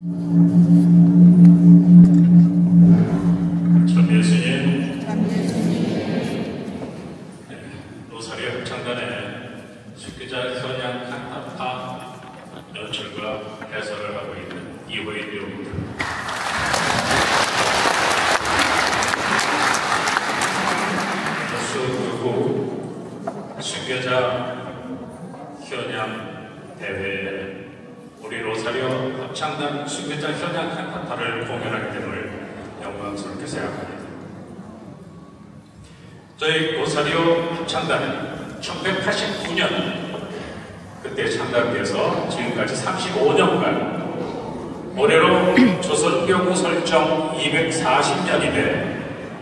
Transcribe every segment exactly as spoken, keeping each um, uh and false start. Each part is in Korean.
참 예수님, 로사리오 합창단의 숙기자 현양 칸타타 연출과 해설을 하고 있는 이호인 배우입니다. 그 숙여자 현양 대회에 우리 로사리오 합창단 숙여자 현양 칸타타를 공연하게 됨을 영광스럽게 생각합니다. 저희 로사리오 합창단은 천구백팔십구 년 그때 창단돼서 지금까지 삼십오 년간 올해로 조선교구 설정 이백사십 년이 돼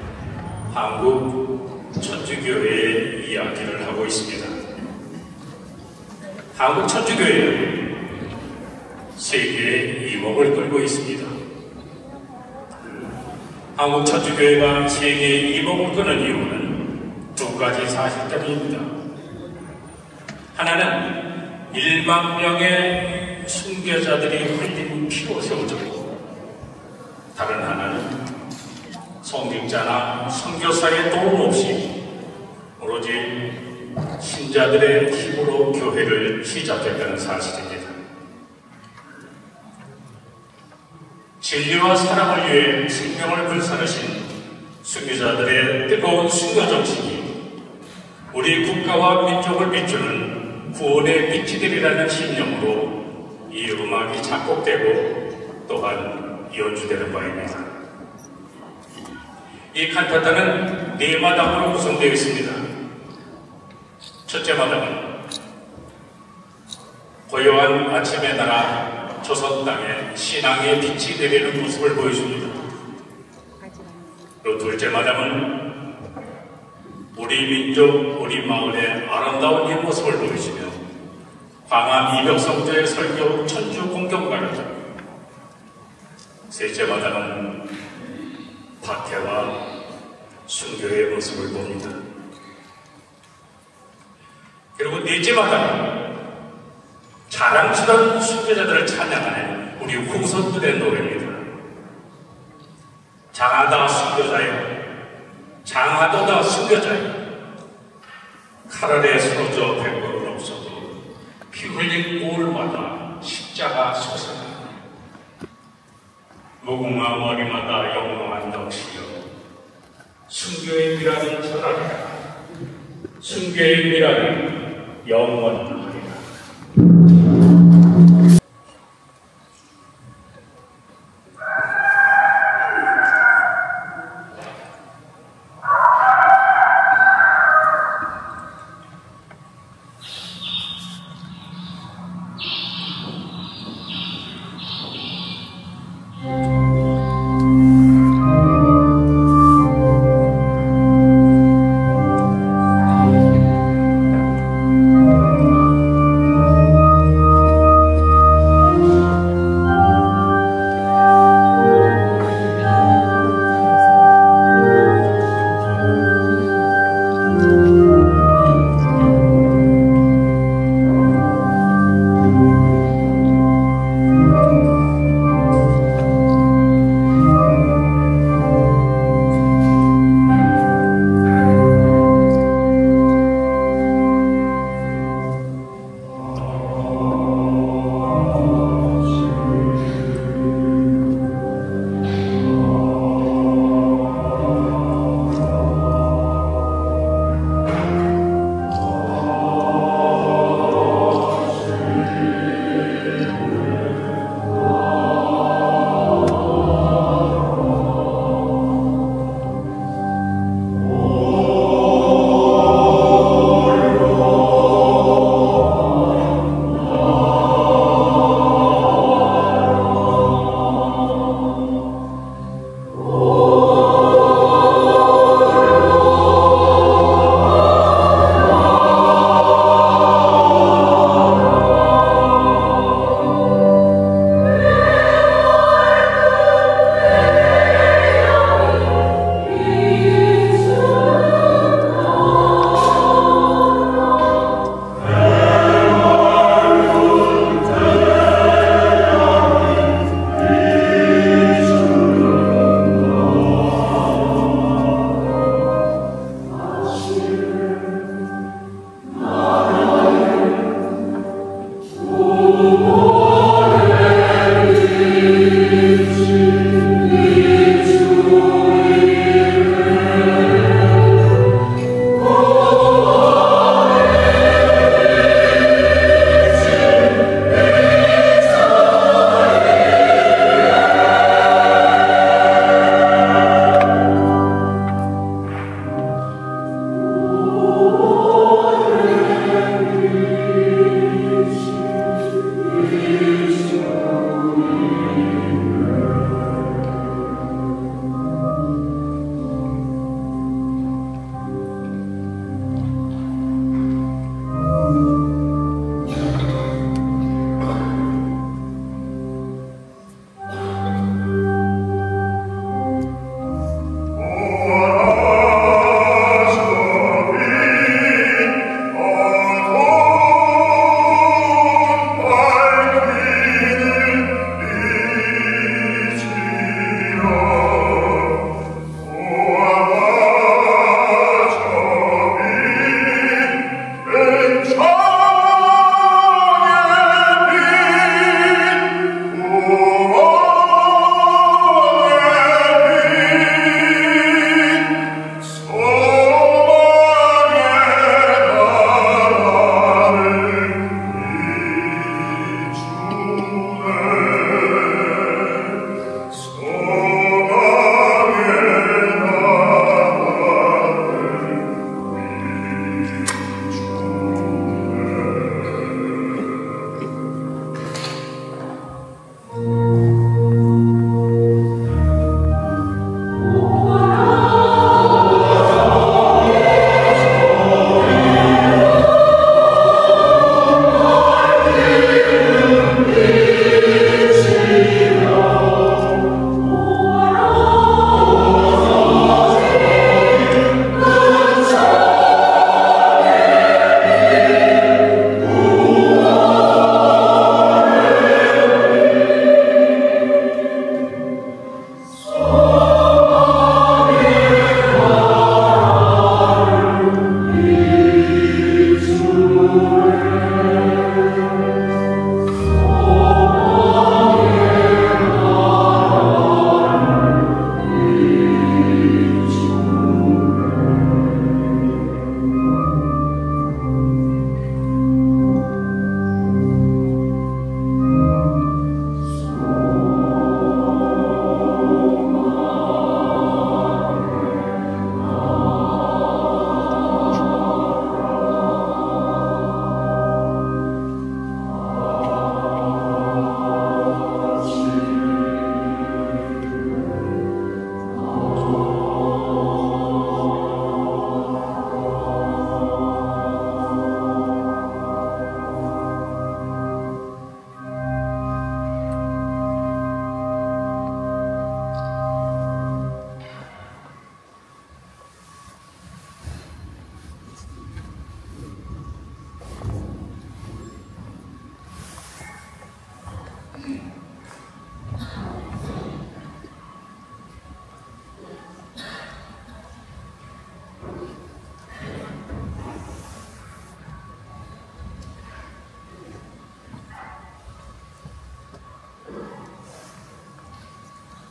한국 천주교회의 이야기를 하고 있습니다. 한국 천주교회는 세계의 이목을 끌고 있습니다. 한국 천주교회가 세계의 이목을 끄는 이유는 두 가지 사실 때문입니다. 하나는 일만 명의 순교자들이 흘린 피로 세워졌고, 다른 하나는 성직자나 선교사의 도움 없이 오로지 신자들의 힘으로 교회를 시작했다는 사실입니다. 진리와 사랑을 위해 생명을 불사르신 순교자들의 뜨거운 순교 정신이 우리 국가와 민족을 비추는 구원의 빛이 되리라는 신념으로 이 음악이 작곡되고 또한 연주되는 바입니다. 이 칸타타는 네 마당으로 구성되어 있습니다. 첫째 마당은 고요한 아침의 나라 조선 땅에 신앙의 빛이 내리는 모습을 보여줍니다. 그리고 둘째 마당은 우리 민족, 우리 마을의 아름다운 이 모습을 보여주며 광암 이벽성조의 설교 천주 공경가를, 셋째 마당은 박해와 순교의 모습을 봅니다. 그리고 넷째 마당은 자랑스러운 순교자들을 찬양하는 우리 후손들의 노래입니다. 장하다 순교자여, 장하도다 순교자여, 칼 아래 쓰러져 백골은 없어도 피 흘린 골마다 십자가 솟아나 무궁화 머리마다 영롱한 덩치여, 순교의 미랄은 전하리라, 순교의 미랄은 영원하리라. Thank you.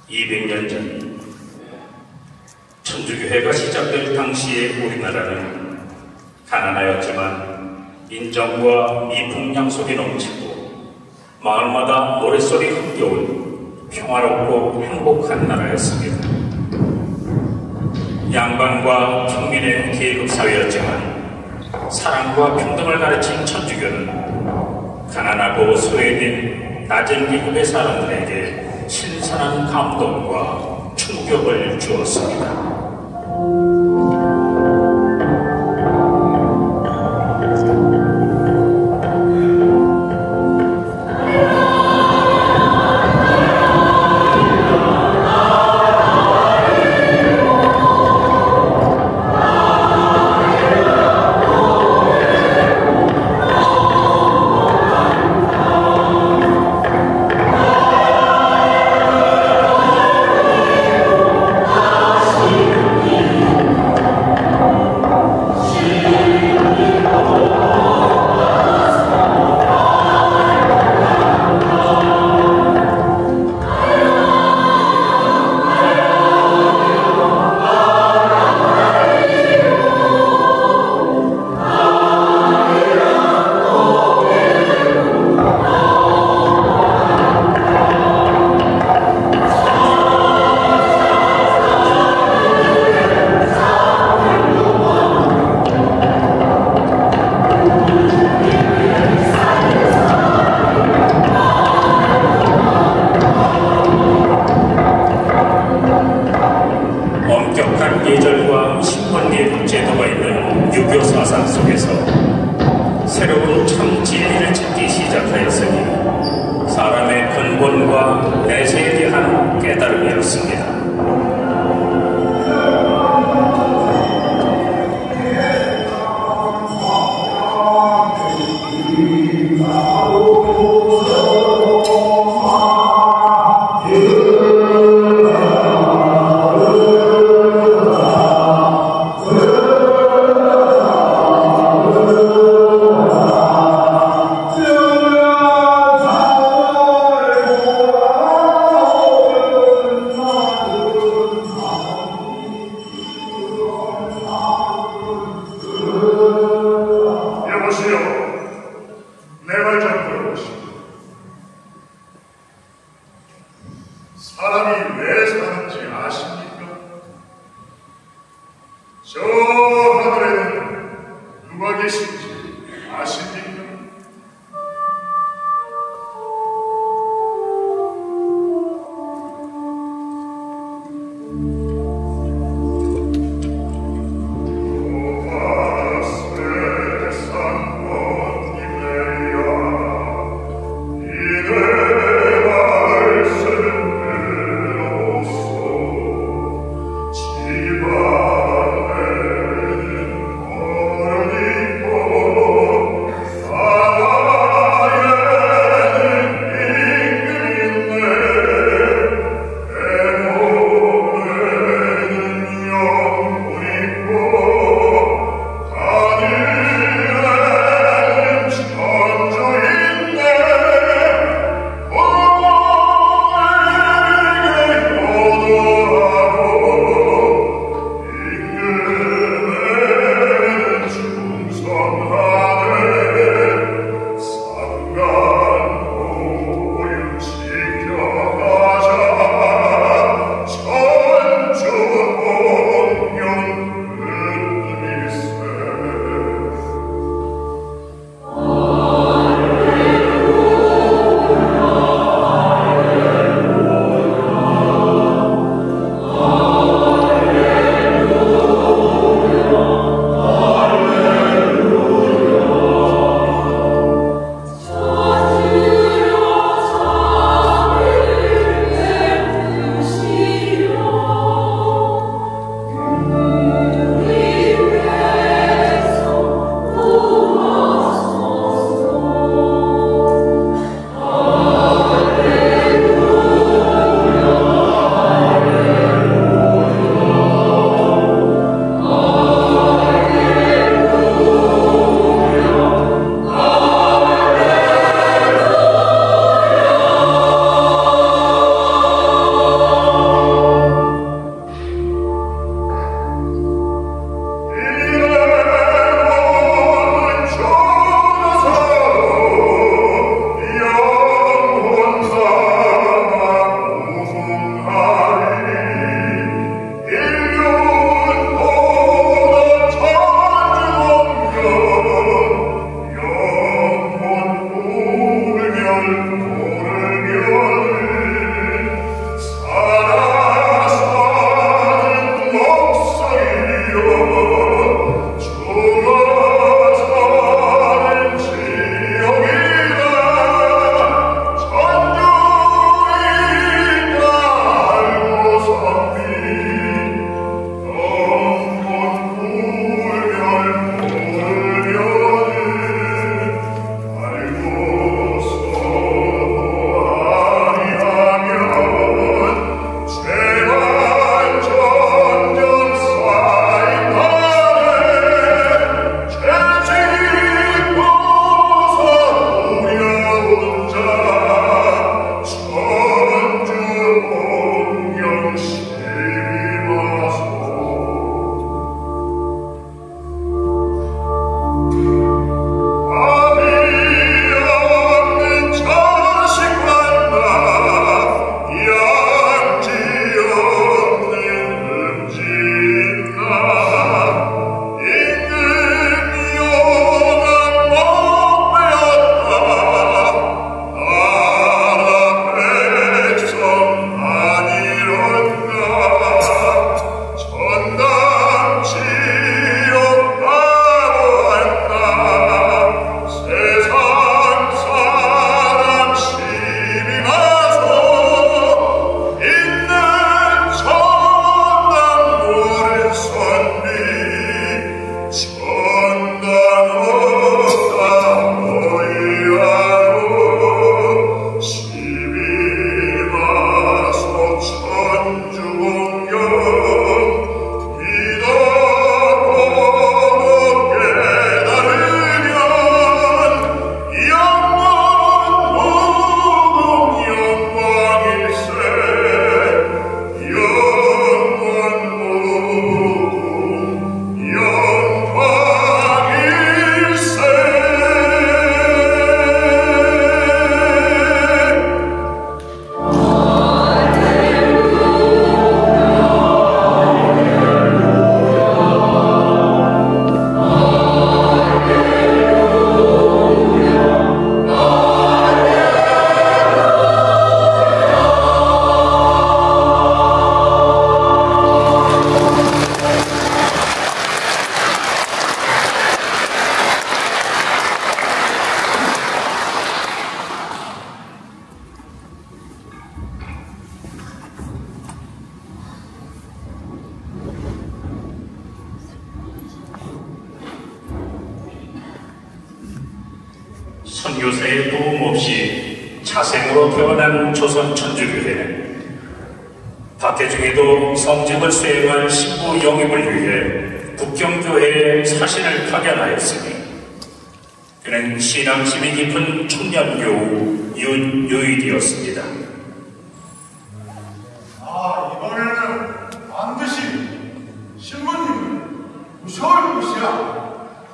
이백 년 전 천주교회가 시작될 당시에 우리나라는 가난하였지만 인정과 미풍양속이 넘치고 마을마다 노랫소리 흥겨운 평화롭고 행복한 나라였습니다. 양반과 평민의 계급사회였지만 사랑과 평등을 가르친 천주교는 가난하고 소외된 낮은 계급의 사람들에게 신선한 감동과 충격을 주었습니다. 예절과 신권계급 제도가 있는 유교 사상 속에서 새로운 참 진리를 찾기 시작하였으니 사람의 근본과 내세에 대한 깨달음이었습니다. 사람이 왜 사는지 아십니까? 저 하늘에는 누가 계신지 아십니까? Oh 선교사의 도움 없이 자생으로 태어난 조선 천주교회. 박해중에도 성직을 수행할 신부 영입을 위해 국경교회에 사신을 파견하였으니 그는 신앙심이 깊은 청년교우 윤유일이었습니다. 아, 이번에는 반드시 신부님을 무서울 것이야.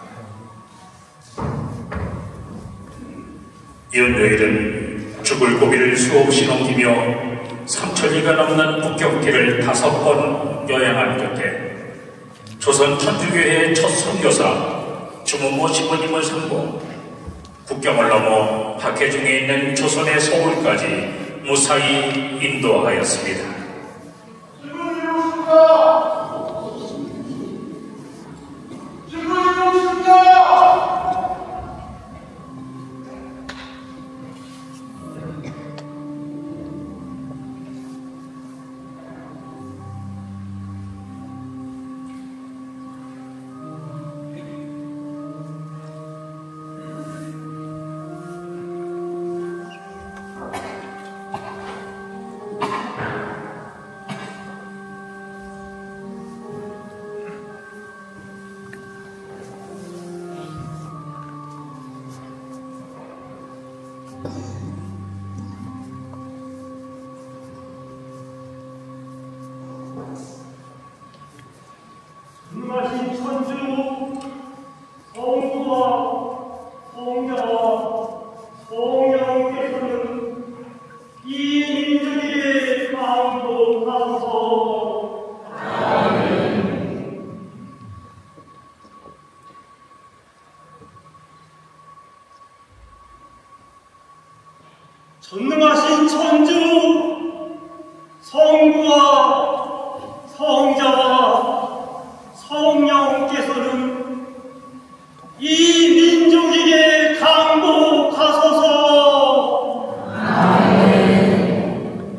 윤유일은 죽을 고비를 수없이 넘기며 삼천리가 넘는 국경길을 다섯 번 여행한 끝에 조선 천주교회의 첫 선교사 주문모 신부님을 삼고 국경을 넘어 박해중에 있는 조선의 서울까지 무사히 인도하였습니다. 신부님 오십니다. 신부님 오십니다. 불마신 천주 성부와 성자와 성령께서는 이 민족에게 강복하소서. 아멘. 전능하신 천주 성부와 성자와 성령께서는 이 민족에게 강복하소서. 아멘.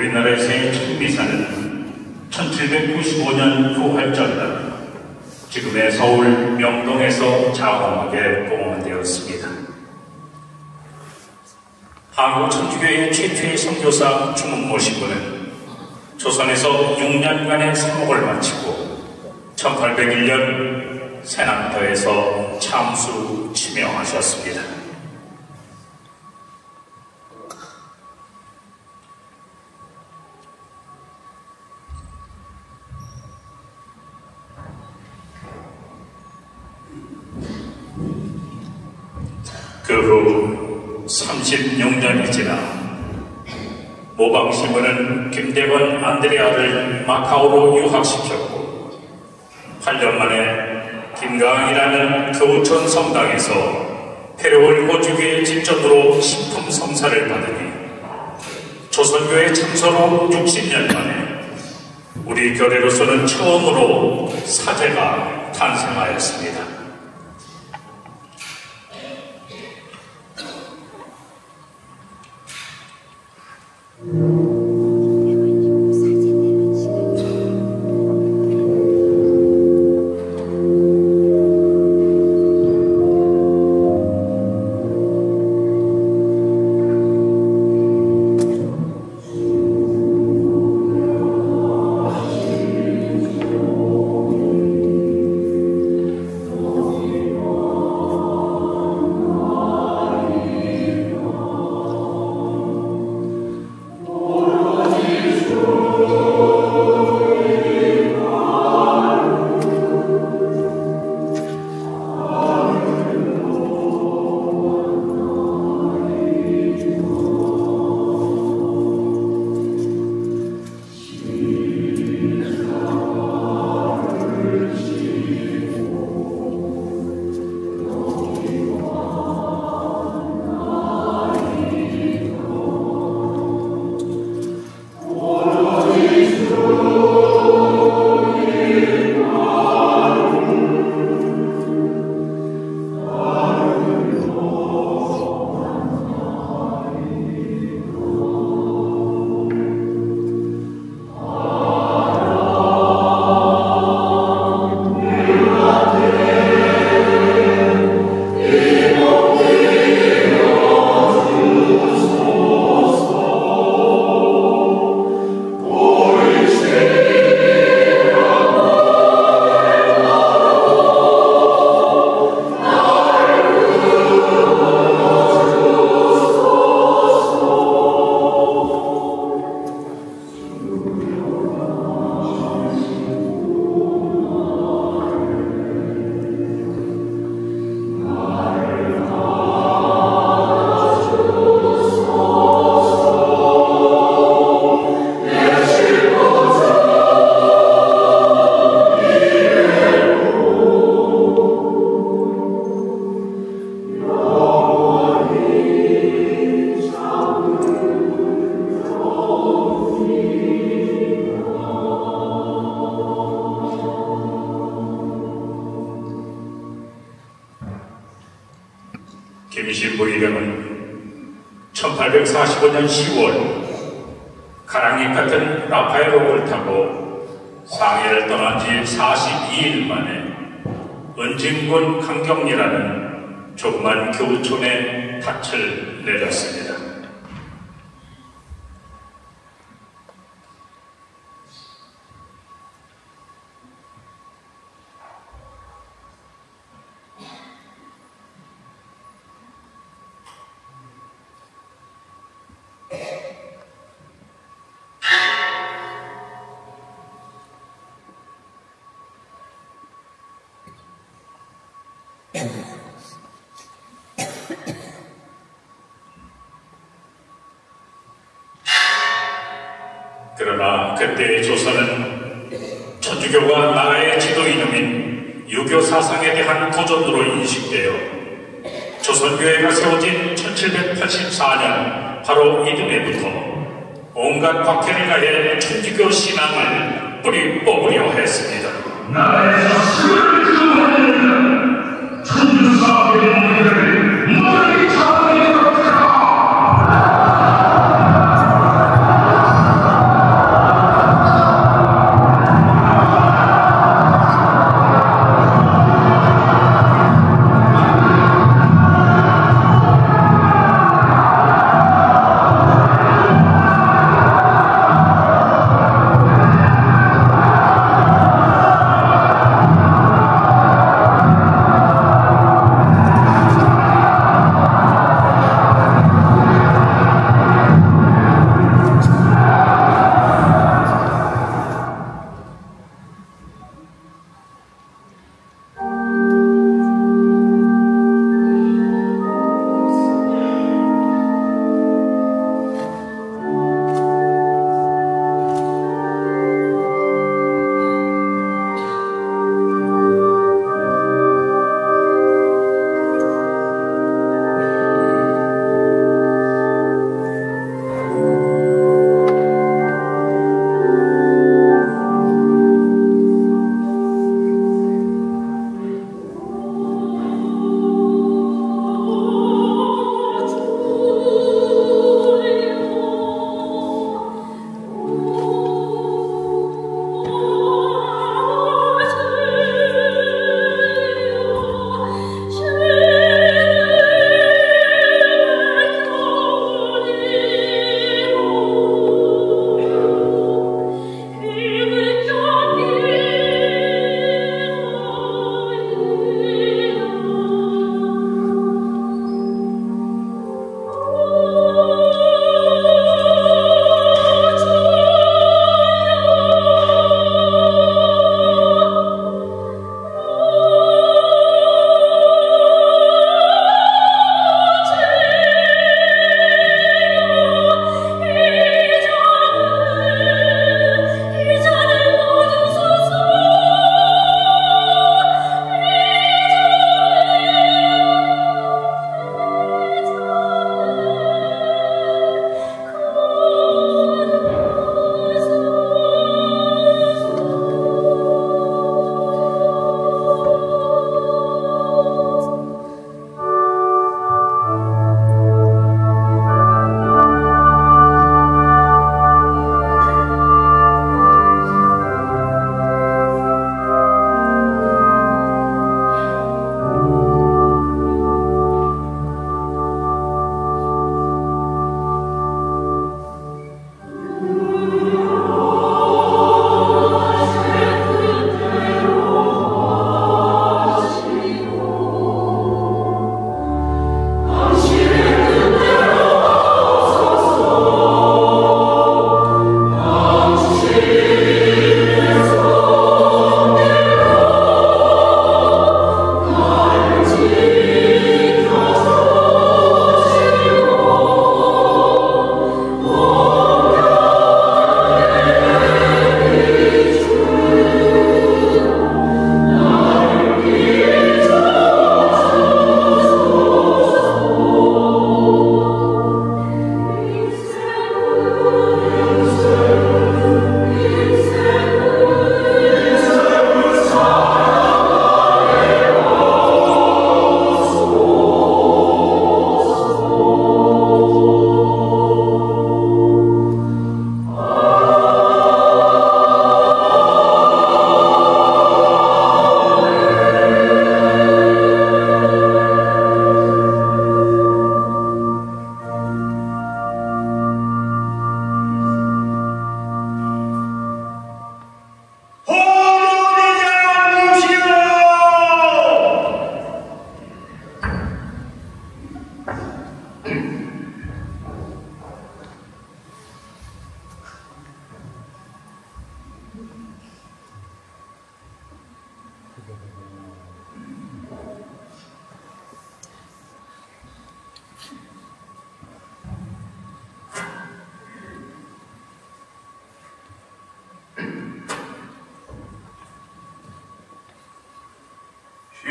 우리나라에서의 첫 미사는 천칠백구십오 년 부활절날 지금의 서울 명동에서 장엄하게 봉헌되었습니다. 한국 천주교의 최초의 선교사 주문모 신부는 조선에서 육 년간의 사목을 마치고 천팔백일 년 세남도에서 참수 치명하셨습니다. 그 후 삼십육 년이 지나 모방신부는 김대건 안드레아를 마카오로 유학시켰고 팔 년 만에 김강이라는 교촌 성당에서 페르올 호주교의 집전으로 신품 성사를 받으니 조선교회 참선 후 육십 년 만에 우리 교례로서는 처음으로 사제가 탄생하였습니다. 김신부 이름은 천팔백사십오 년 시월 가랑잎 같은 라파엘호를 타고 상해를 떠난 지 사십이 일 만에 은진군 강경리라는 조그만 교촌에 닻을 내렸습니다. 그러나 그때의 조선은 천주교가 나라의 지도 이념인 유교 사상에 대한 도전으로 인식되어 조선교회가 세워진 천칠백팔십사 년 바로 이듬해부터 온갖 박해를 가해 천주교 신앙을 뿌리 뽑으려 했습니다. 나라에서 수를 그만하는 천주사회의 무리를 모두 잡아내도록 하라.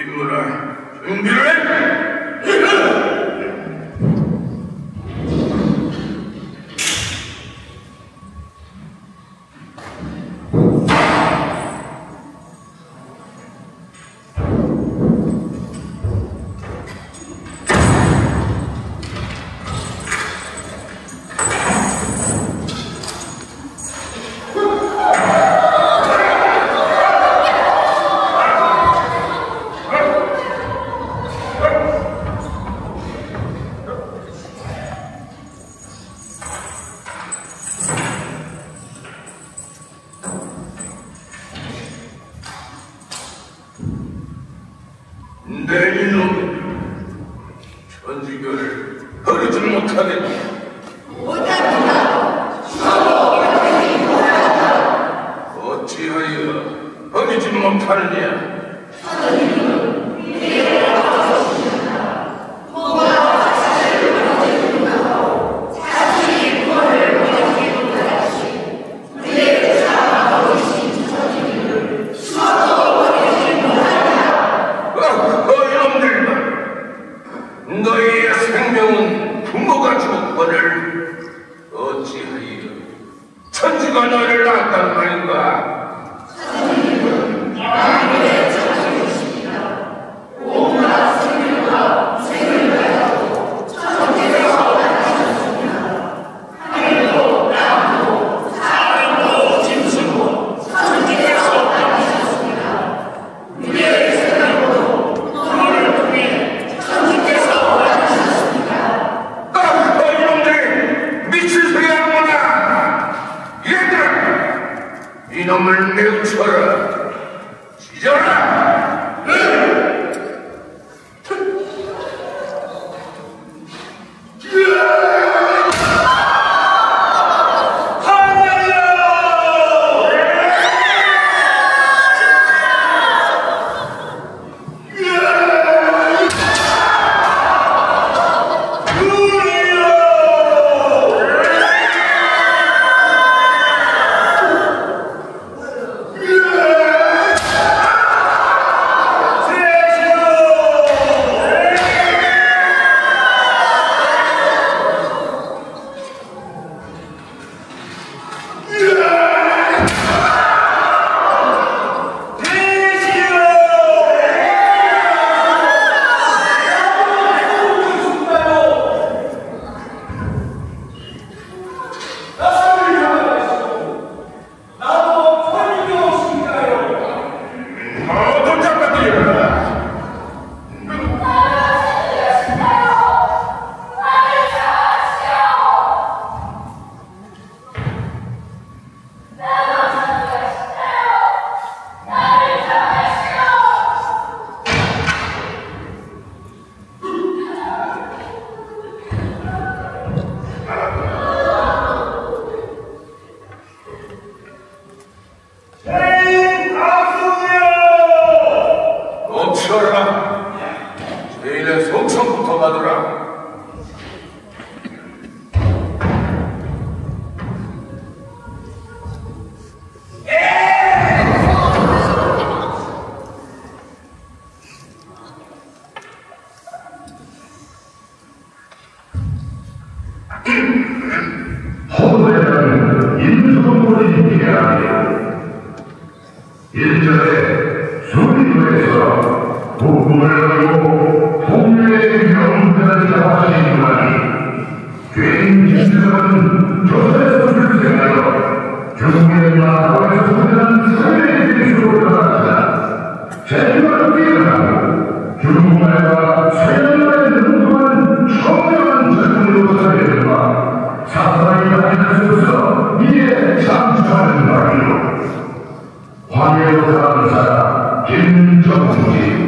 임무를 준비를 해! 내 이놈 천주교를 버리지 못하겠다. 못합니다. 어찌하여 버리지 못하느냐? 너희의 생명은 부모가 주었거늘 어찌하여 천주가 너희를 낳았단 말인가? 온갖 생명과 생을 가지고 천국에서 만나셨습니다. 하늘도 땅도 사람도 짐승도 천국에서 만나셨습니다. 우리의 생명도 너를 통해 천국에서 만나셨습니다. 아, 이놈들 미칠 소리 하는구나. 얘들아, 이놈을 매우 쳐라. 찢어라. 제일의 성천부터 가더라. 호대는 인수공물이 필요하며 일전에 수리도에서 부부를 가지고 동료의 명분을 잡아주시더니 죄인 진술은 조사에서 출생하여 중국의 마포에서 소개한 사회의 기술로 들어갔으나 제주가 뛰어나고 중국말과 서양말의 능동한 청명한 전문으로 살려들마 사사이 하이나스로서 이에 상처하는 바이요. 황해로 사는 사람 김정지.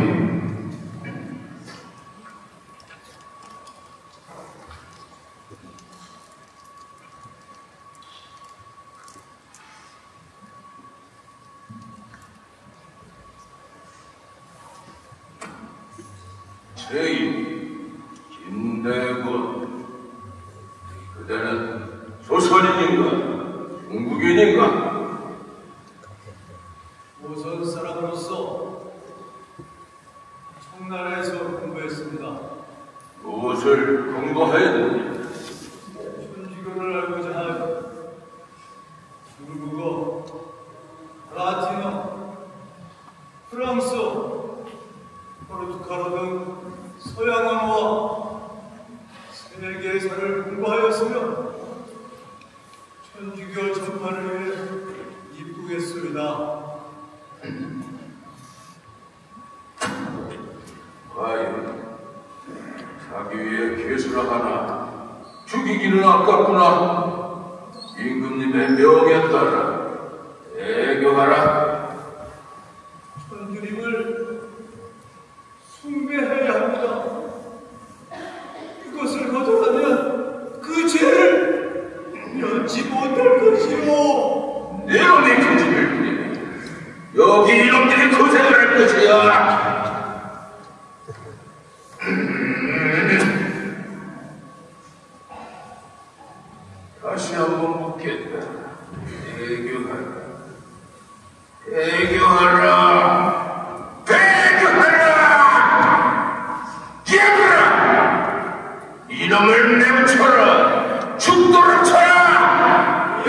제이 김대건, 그대는 조선인인가 중국인인가? 조선 사람으로서 중국어, 라틴어, 프랑스어, 포르투갈어 등 서양 언어와 세계사를 공부하였으며 천주교 전파를 위해 입국했습니다. 과연 자기 위해 개수를 하나 죽이기는 아깝구나. 임금님의 명에 따라 애교하라. 천주님을 숭배해야 합니다. 이것을 거절하면 그 죄를 면치 못할 것이오. 내놈이 그 집을 부리니 여기 이놈들이 고생을 할 것이야. 다시 한번 묻겠다. 애교하라. 애교하라. 애교하라. 얘들아! 이놈을 내쳐라. 죽도록 쳐라.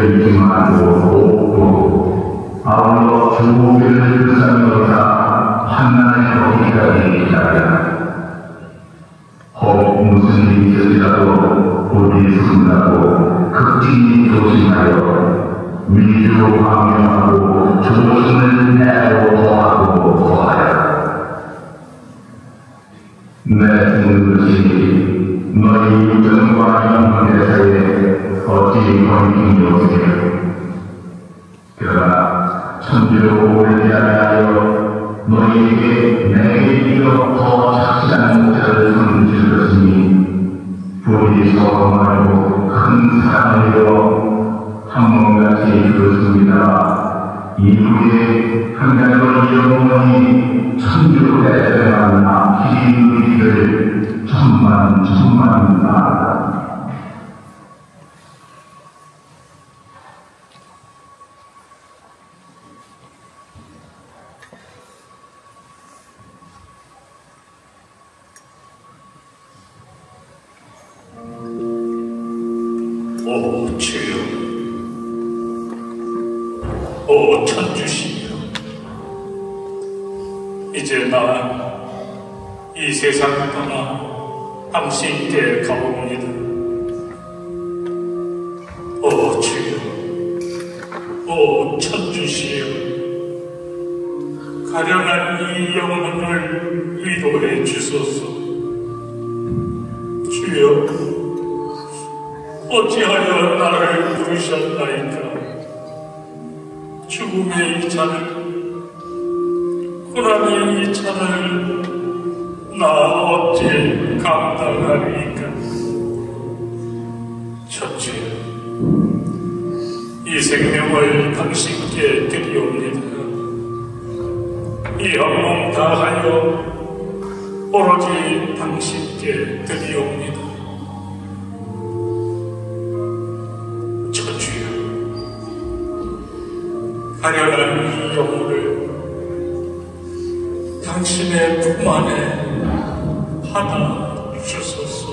있지만 없고 아울러 주고기를 불쌍히 환난의 거기까지 기다려 혹 무슨 일이 있을지라도 어디 숨다고 극진히 조심하여 미주 방명하고 조심을 내고 더하고 더하여 내 죽는 것이 너희 육정과 영혼의 사이에 어찌 걸림이 없으며 그러나 천주로 오래지 아니하여 너희에게 내게 이어 더 착실한 목자를 선주실 것이니 부디 서로 말고 큰 사랑이여 한몸같이 그렇습니다. 이후에 한 가지로 영원히 천주에 만나 기리를 천만 천만 나아가 오 주여, 오 천주시여, 이제 나 이 세상을 떠나 당신께 가옵니다. 오 주여, 오 천주시여, 가련한 이 영혼을 위로해 주소서. 주여, 어찌하여 나를 부르셨나이까? 죽음의 이 잔을, 고난의 이 잔을 나 어찌 감당하리까? 첫째, 이 생명을 당신께 드리옵니다. 이 한 몸 다하여 오로지 당신께 드리옵니다. 가련한 이 영혼을 당신의 품 안에 받아 주소서.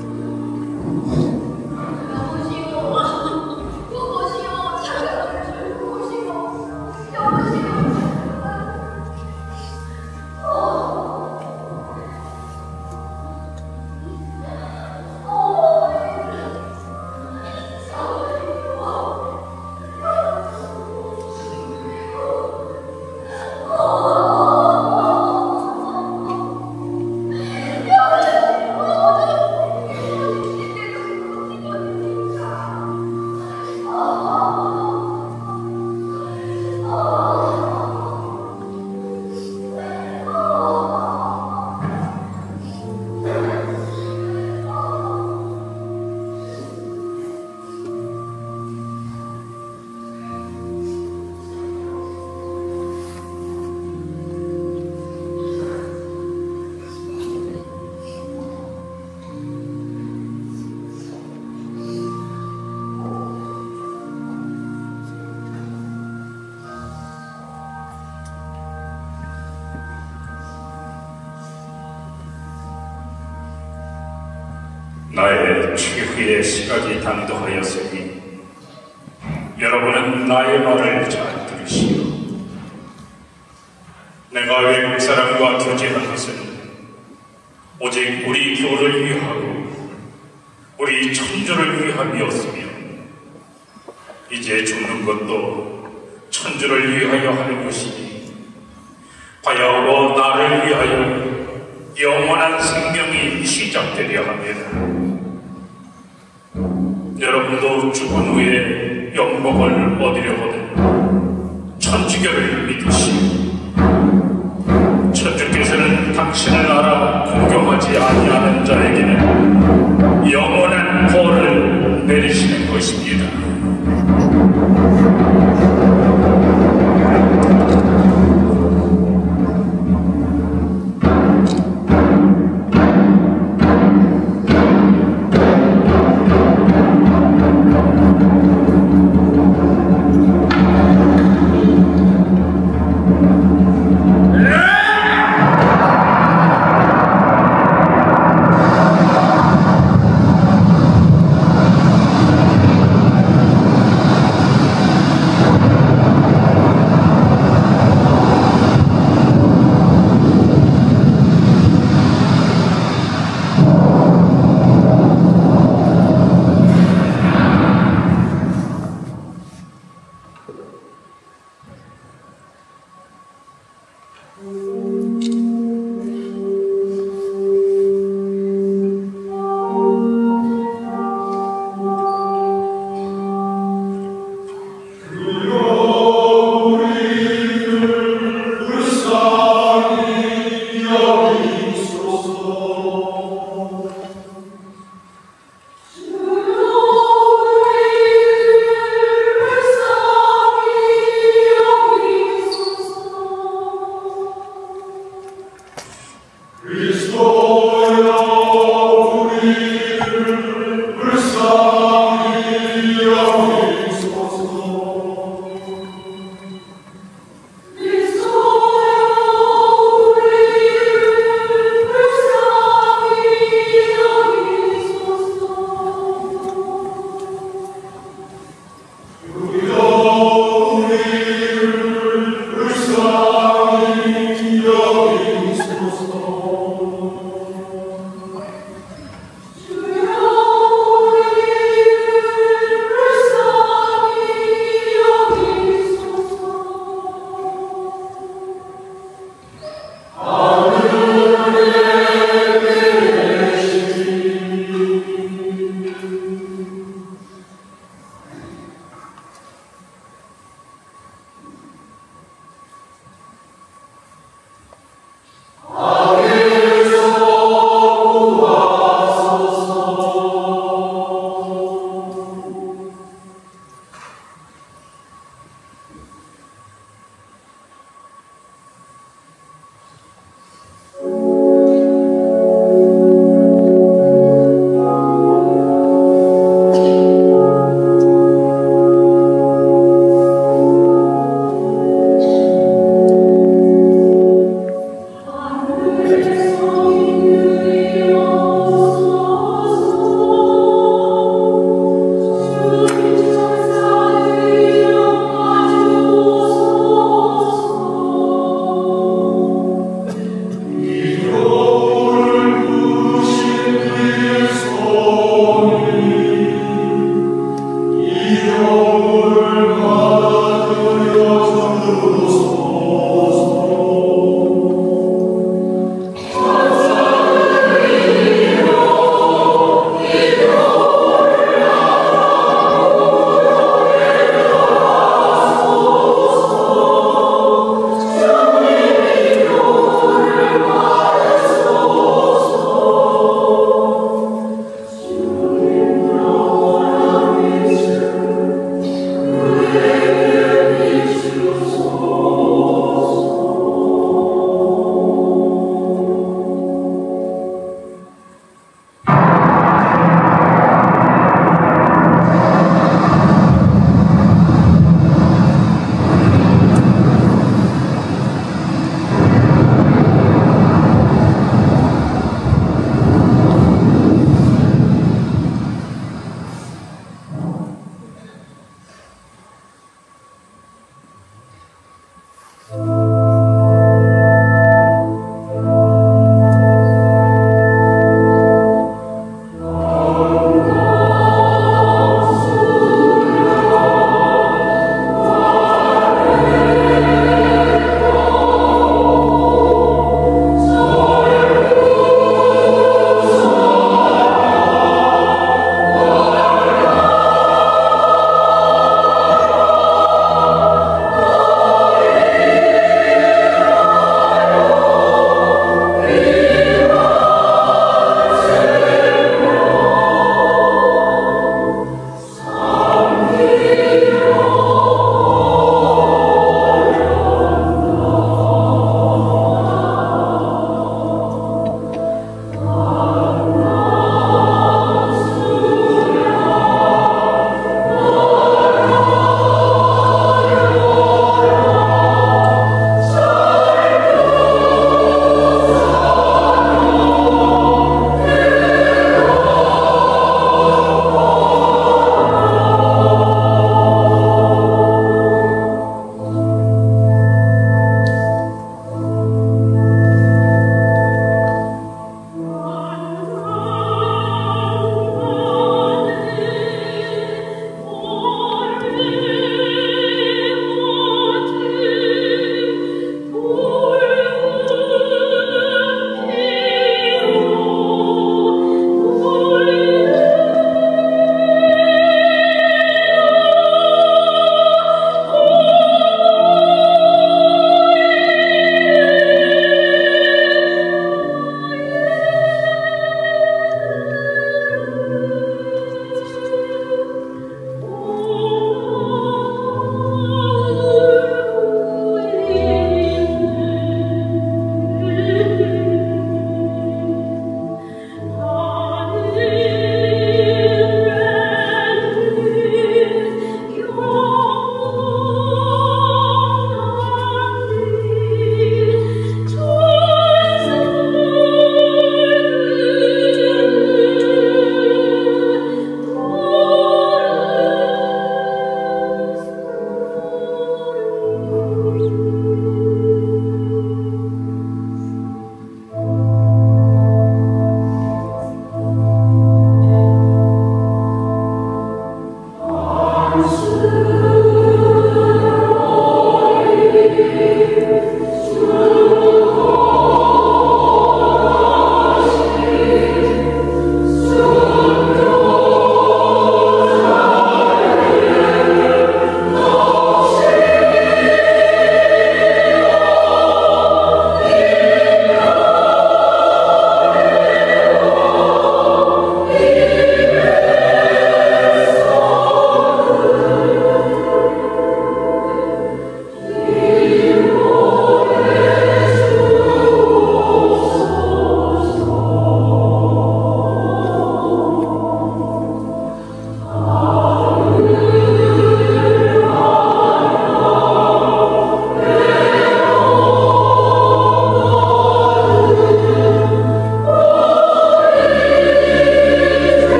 나의 최후의 시각이 당도하였으니 여러분은 나의 말을 잘 들으시오. 내가 외국 사람과 교제한 것은 오직 우리 교를 위하고 우리 천주를 위함이었으며 이제 죽는 것도 천주를 위하여 하는 것이니 바야흐로 나를 위하여 영원한 생명이 시작되려 합니다. 여러분도 죽은 후에 영광을 얻으려거든 천주교를 믿으시오. 천주께서는 당신을 알아 공경하지 아니하는 자에게는 영원한 벌을 내리시는 것입니다. 주소서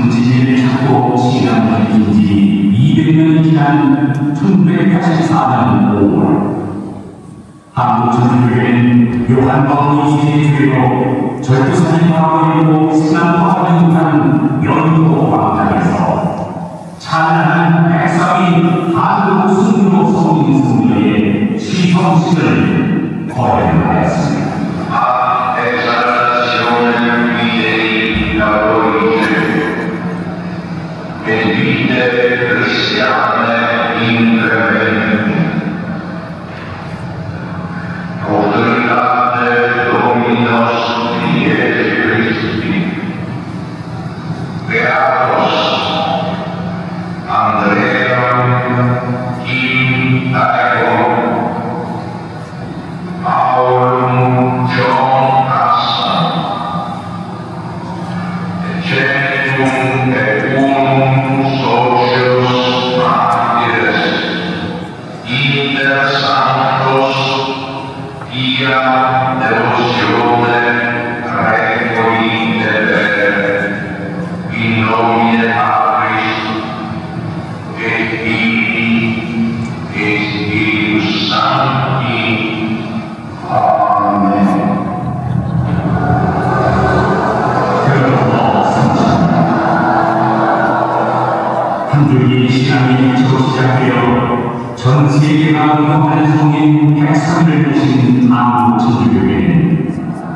천지를 찾고 시간을 긴 지 이백 년이 지난 천구백팔십사 년 오월 한국 천주교회는 요한복음 이 세의 죄로 절도사를 파괴하고 신앙파괴를 못한 연도 광장에서 찬란한 백성이 한국 순교 성인 승리의 시성식을 거행하였습니다. Cristiane incrementi, autoridade Dominos Dies Christi, Beatos, Andrea, Kim Aegon, Aurum John Hassan, Eccetum et unum socios martires, inter sanctos via devotione recolite in nomine Patris et Filii et Spiritus Sancti. Amen. 한국이 신앙이 시작되어 전 세계가 응원하는 성인 백성을 모신 한국 천주교회는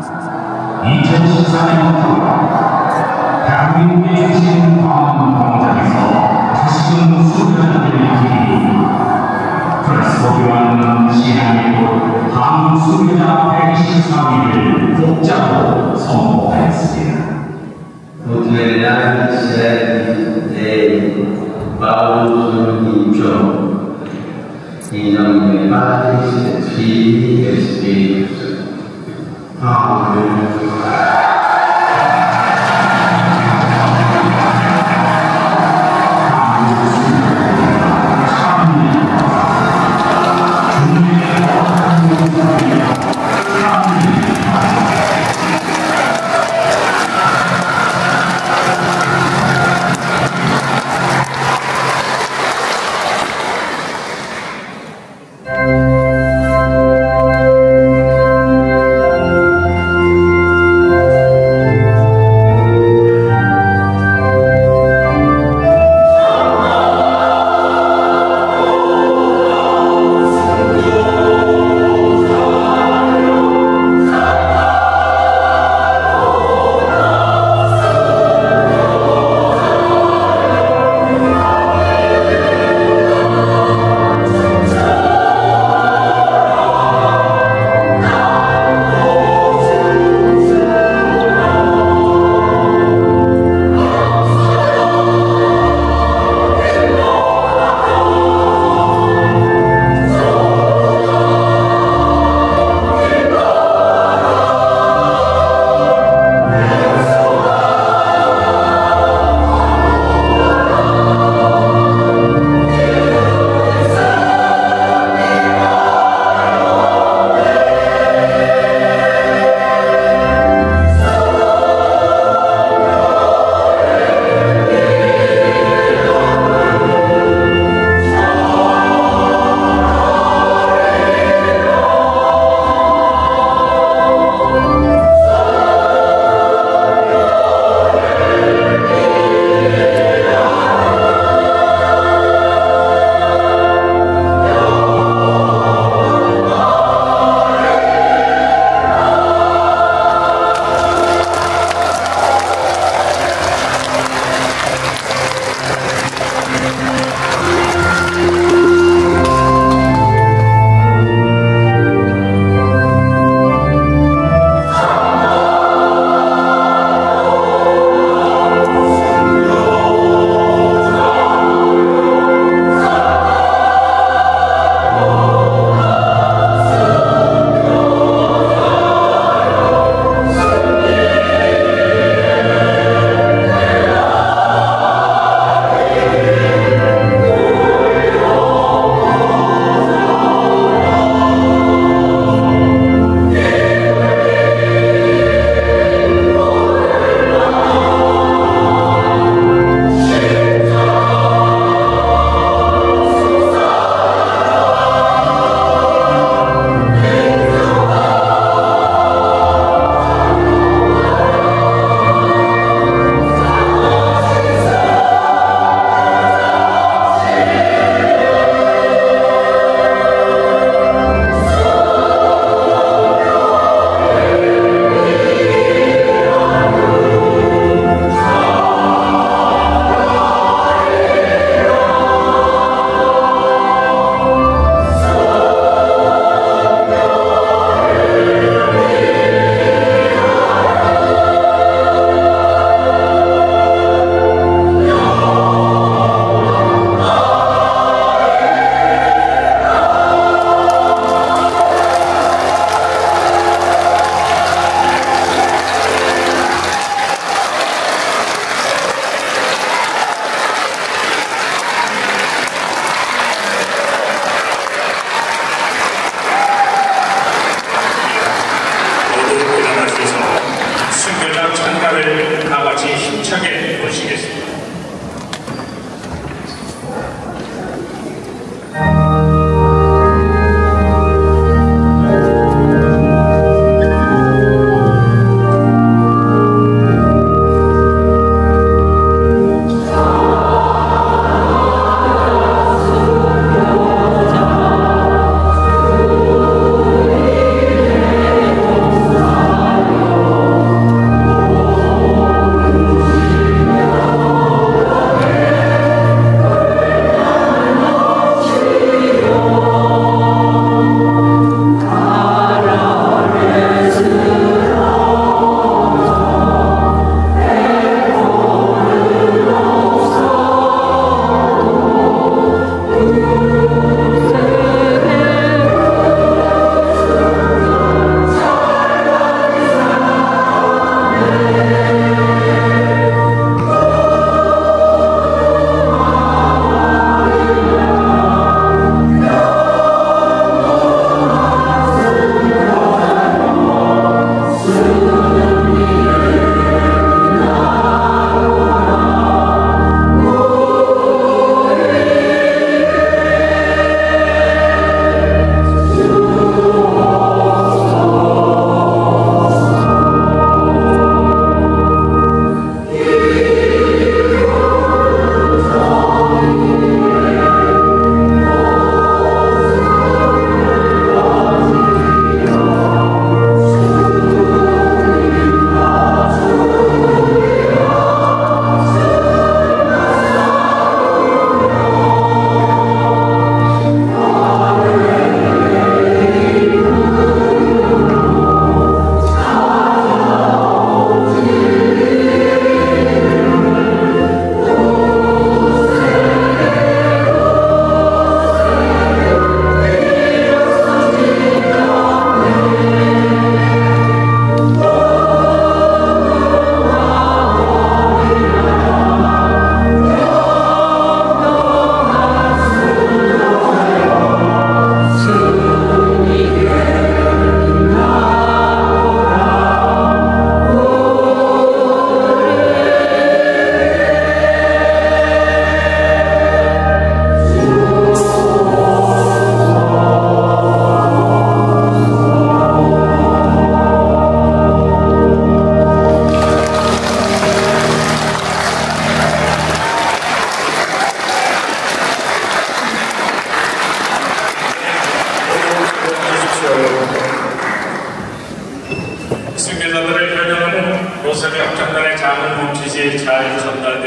이천십사 년부터 대한민국의 중심 광화문 광장에서 다시금 수련을 일으키기 그리스도교와는 신앙의 곳 한국 수련자 백이십사 위를 복잡으로 선포하였습니다. Autoridade serve Paulus Incio, in nome Patris et Filii et Spiritus. Amen. 주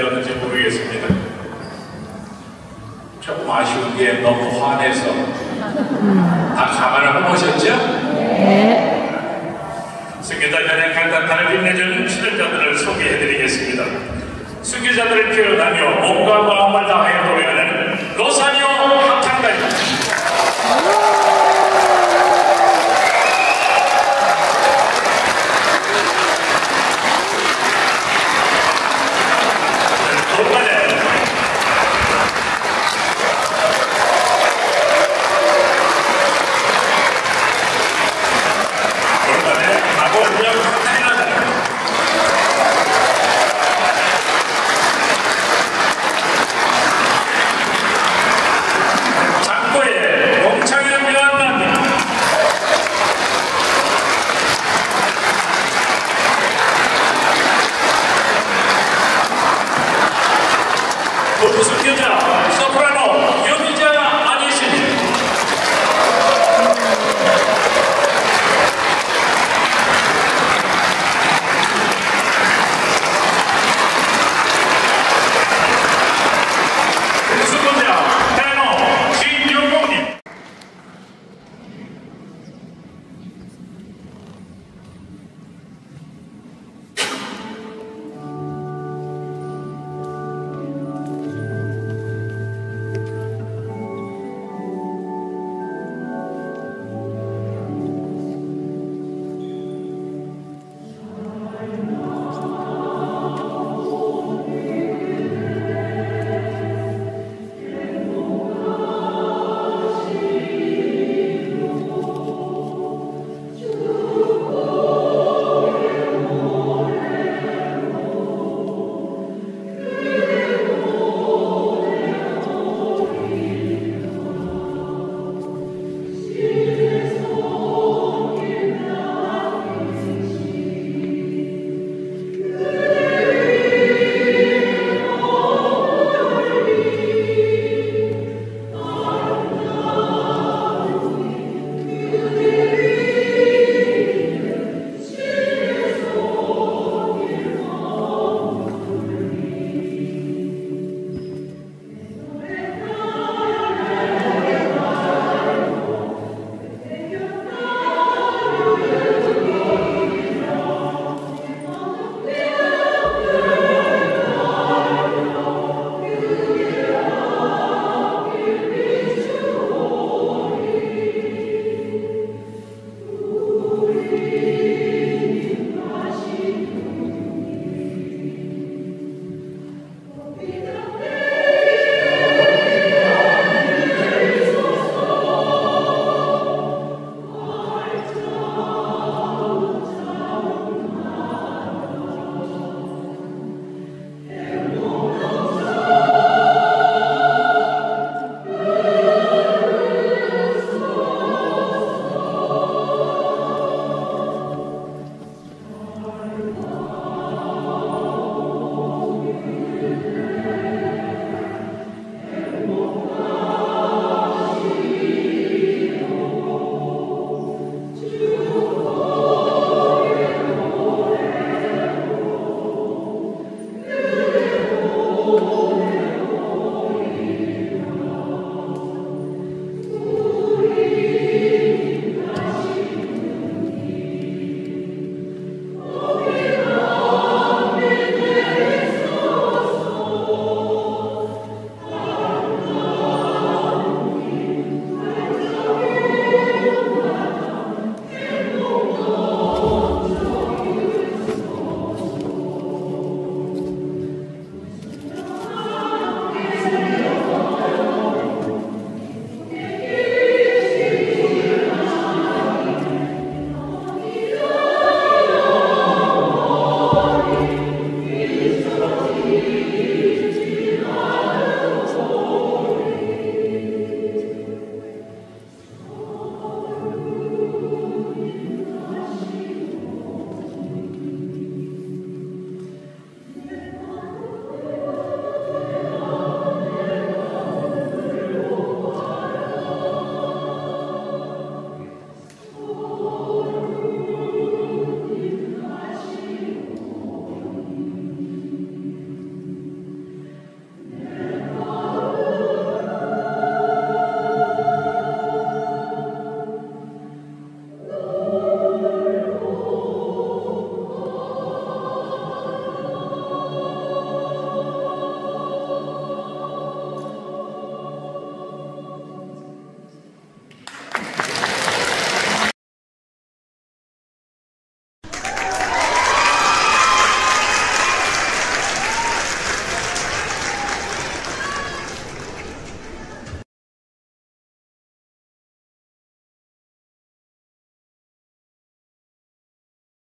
되었는지 모르겠습니다. 조금 아쉬운 게 너무 화내서 다 가만을 못 보셨죠? 네. 승계자 전에 갈단타를 빛내준 출연자들을 소개해드리겠습니다. 승계자들을 표현하며 몸과 마음을 다하여 노래하는 로사니오 합창단입니다. 승계자